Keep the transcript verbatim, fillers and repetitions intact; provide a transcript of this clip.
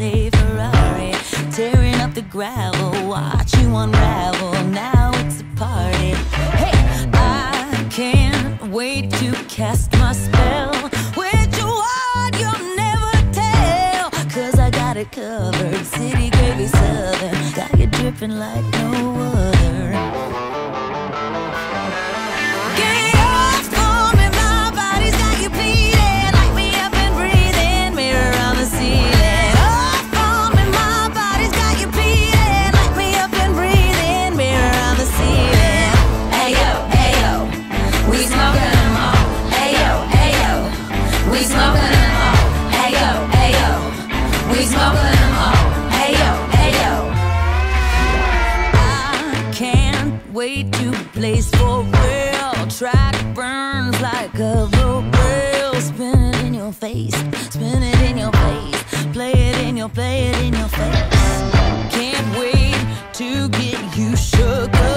say Ferrari, tearing up the gravel, watch you unravel. Now it's a party. Hey, I can't wait to cast my spell. Which one you'll never tell, 'cause I got it covered. City gravy southern, got you dripping like no other. Get off for me, my body's got you bleeding. Light me up and breathing, mirror on the ceiling. Off for me, my body's got you bleeding. Light me up and breathing, mirror on the ceiling. Ayo, ayo, we smoking them all. Ayo, ayo, we smoking them all. Ayo, ayo, we smoking them all. Ayo, ayo. I can't wait to blaze for real. Track burns like a rope rail. Spin it in your face, spin it in your face. Play it in your, play it in your face. Can't wait to get you shook up.